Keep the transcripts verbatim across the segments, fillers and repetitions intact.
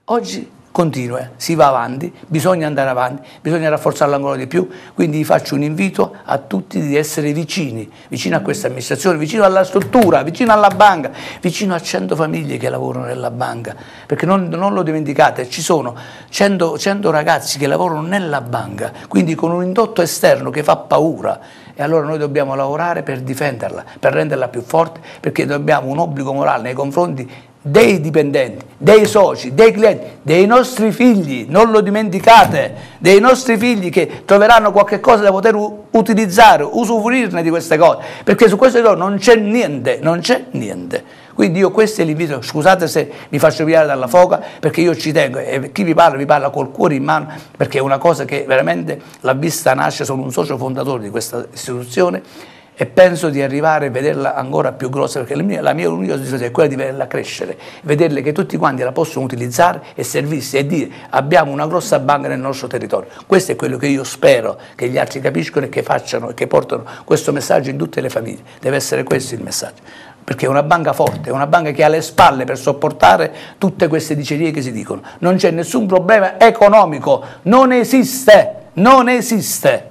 Oggi continua, si va avanti, bisogna andare avanti, bisogna rafforzarla ancora di più, quindi vi faccio un invito a tutti di essere vicini, vicino a questa amministrazione, vicino alla struttura, vicino alla banca, vicino a cento famiglie che lavorano nella banca, perché non, non lo dimenticate, ci sono cento, cento ragazzi che lavorano nella banca, quindi con un indotto esterno che fa paura, e allora noi dobbiamo lavorare per difenderla, per renderla più forte, perché abbiamo un obbligo morale nei confronti dei dipendenti, dei soci, dei clienti, dei nostri figli, non lo dimenticate, dei nostri figli che troveranno qualche cosa da poter utilizzare, usufruirne di queste cose, perché su queste cose non c'è niente, non c'è niente. Quindi io questo è l'invito, scusate se mi faccio pigliare dalla foca, perché io ci tengo, e chi vi parla vi parla col cuore in mano, perché è una cosa che veramente l'ha vista nascere, sono un socio fondatore di questa istituzione, e penso di arrivare a vederla ancora più grossa, perché la mia, la mia unica decisione è quella di vederla crescere, vederle che tutti quanti la possono utilizzare e servirsi e dire abbiamo una grossa banca nel nostro territorio. Questo è quello che io spero che gli altri capiscono e che facciano e che portano questo messaggio in tutte le famiglie. Deve essere questo il messaggio, perché è una banca forte, è una banca che ha le spalle per sopportare tutte queste dicerie che si dicono. Non c'è nessun problema economico, non esiste, non esiste.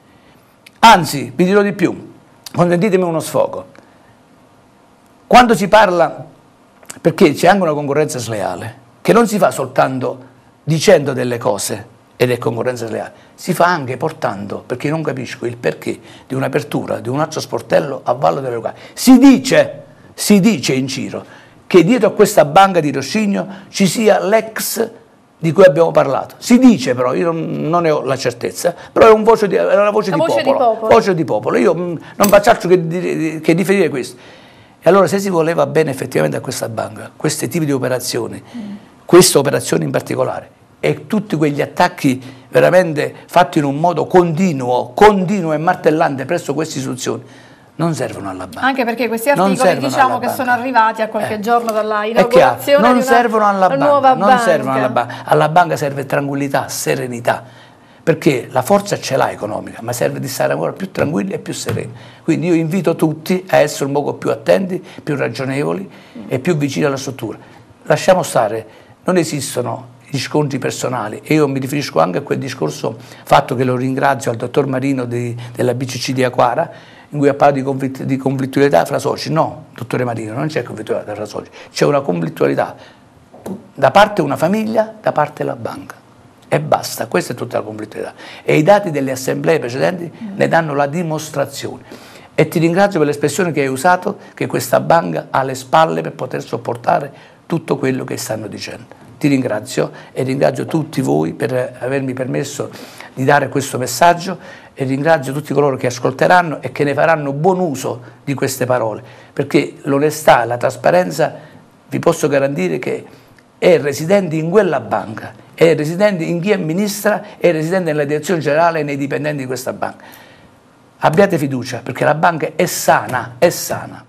Anzi, vi dirò di più. Consentitemi uno sfogo. Quando si parla, perché c'è anche una concorrenza sleale, che non si fa soltanto dicendo delle cose ed è concorrenza sleale, si fa anche portando, perché non capisco il perché di un'apertura di un altro sportello a Vallo delle Lucane. Si dice, si dice in giro che dietro a questa banca di Roscigno ci sia l'ex di cui abbiamo parlato. Si dice però, io non, non ne ho la certezza, però è, un voce di, è una voce, la di, voce popolo, di popolo. Voce di popolo. Io mh, non faccio altro che, di, che riferire questo. E allora se si voleva bene effettivamente a questa banca, questi tipi di operazioni, mm. questa operazione in particolare, e tutti quegli attacchi veramente fatti in un modo continuo, continuo e martellante presso queste istituzioni, non servono alla banca. Anche perché questi articoli diciamo che banca. sono arrivati a qualche eh. giorno dalla inaugurazione non di una servono alla nuova banca, non servono alla banca. Alla banca serve tranquillità, serenità, perché la forza ce l'ha economica, ma serve di stare ancora più tranquilli e più sereni. Quindi io invito tutti a essere un poco più attenti, più ragionevoli mm. e più vicini alla struttura. Lasciamo stare, non esistono gli scontri personali, e io mi riferisco anche a quel discorso fatto, che lo ringrazio, al dottor Marino di, della B C C di Aquara, in cui ha parlato di, conflitt di conflittualità fra soci. No, dottore Marino, non c'è conflittualità fra soci, c'è una conflittualità da parte una famiglia, da parte la banca, e basta, questa è tutta la conflittualità, e i dati delle assemblee precedenti mm. ne danno la dimostrazione. E ti ringrazio per l'espressione che hai usato, che questa banca ha le spalle per poter sopportare tutto quello che stanno dicendo. Ti ringrazio e ringrazio tutti voi per avermi permesso di dare questo messaggio, e ringrazio tutti coloro che ascolteranno e che ne faranno buon uso di queste parole, perché l'onestà e la trasparenza vi posso garantire che è residente in quella banca, è residente in chi amministra, è residente nella direzione generale e nei dipendenti di questa banca. Abbiate fiducia, perché la banca è sana, è sana.